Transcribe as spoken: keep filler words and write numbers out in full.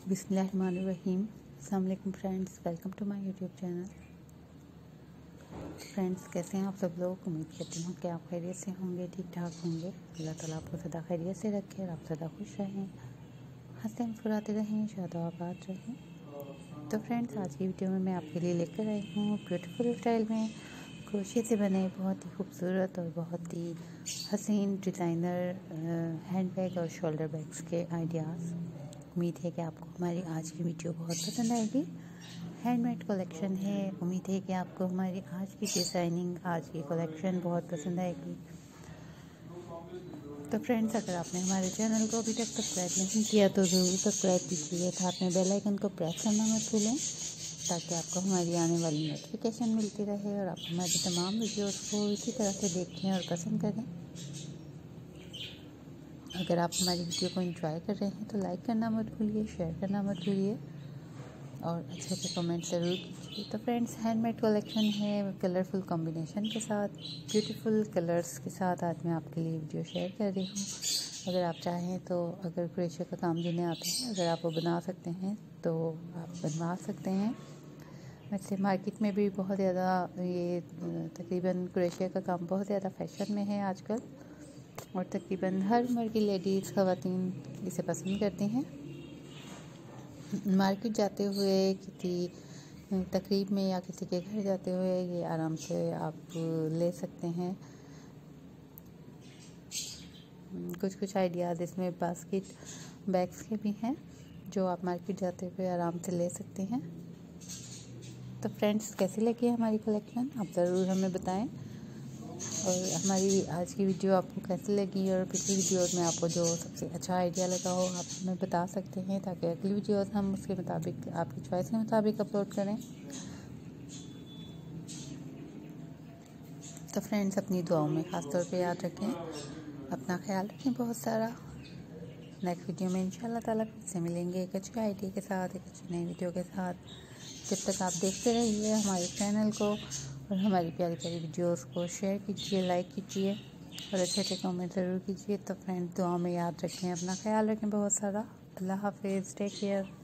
बिस्मिल्लाहिर्रहमानिर्रहीम। अस्सलाम वालेकुम friends, welcome to my YouTube channel. Friends, कैसे हैं आप सब लोग? उम्मीद करती हूँ कि आप खैरियत से होंगे, ठीक ठाक होंगे। अल्लाह ताला आपको सदा खैरियत से रखे और आप सदा खुश रहें, हंसते मुस्कुराते रहें, शादाबाद रहें। तो फ्रेंड्स, आज की वीडियो में मैं आपके लिए लेकर आई हूँ ब्यूटीफुल स्टाइल में क्रोशे से बने बहुत ही खूबसूरत और बहुत ही हसीन डिज़ाइनर हैंड बैग और शोल्डर बैग्स के आइडियाज़। उम्मीद है कि आपको हमारी आज की वीडियो बहुत पसंद आएगी। हैंडमेड कलेक्शन है। उम्मीद है कि आपको हमारी आज की डिज़ाइनिंग, आज की कलेक्शन बहुत पसंद आएगी। तो फ्रेंड्स, अगर आपने हमारे चैनल को अभी तक सब्सक्राइब नहीं किया तो ज़रूर सब्सक्राइब कीजिए। साथ में बेल आइकन को प्रेस करना मत भूलें ताकि आपको हमारी आने वाली नोटिफिकेशन मिलती रहे और आप हमारी तमाम वीडियोस को इसी तरह से देखें और पसंद करें। अगर आप हमारी वीडियो को एंजॉय कर रहे हैं तो लाइक करना मत भूलिए, शेयर करना मत भूलिए और अच्छे अच्छे कमेंट ज़रूर कीजिए। तो फ्रेंड्स, हैंडमेड कलेक्शन है कलरफुल कॉम्बिनेशन के साथ, ब्यूटीफुल कलर्स के साथ आज मैं आपके लिए वीडियो शेयर कर रही हूँ। अगर आप चाहें तो, अगर क्रोशे का काम जिन्हें आता है, अगर आप वो बना सकते हैं तो आप बनवा सकते हैं। वैसे मार्केट में भी बहुत ज़्यादा ये तकरीबन क्रोशे का काम बहुत ज़्यादा फैशन में है आजकल और तकरीबन हर उम्र की लेडीज़ खवातीन इसे पसंद करती हैं। मार्केट जाते हुए, किसी तकरीब में या किसी के घर जाते हुए ये आराम से आप ले सकते हैं। कुछ कुछ आइडियाज़ इसमें बास्केट बैग्स के भी हैं जो आप मार्केट जाते हुए आराम से ले सकते हैं। तो फ्रेंड्स, कैसी लगी हमारी कलेक्शन आप ज़रूर हमें बताएं और हमारी आज की वीडियो आपको कैसी लगी और पिछली वीडियोस में आपको जो सबसे अच्छा आइडिया लगा हो आप हमें बता सकते हैं ताकि अगली वीडियोस हम उसके मुताबिक, आपकी चॉइस के मुताबिक अपलोड करें। तो फ्रेंड्स, अपनी दुआओं में ख़ास तौर पे याद रखें, अपना ख्याल रखें बहुत सारा। नेक्स्ट वीडियो में इंशाल्लाह ताला फिर से मिलेंगे एक अच्छे आइडिया के साथ, एक अच्छी नई वीडियो के साथ। जब तक आप देखते रहिए हमारे चैनल को और हमारी प्यारी प्यारी वीडियोस को शेयर कीजिए, लाइक कीजिए और अच्छे अच्छे कमेंट ज़रूर कीजिए। तो फ्रेंड्स, दुआ में याद रखें, अपना ख्याल रखें बहुत सारा। अल्लाह हाफिज़, टेक केयर।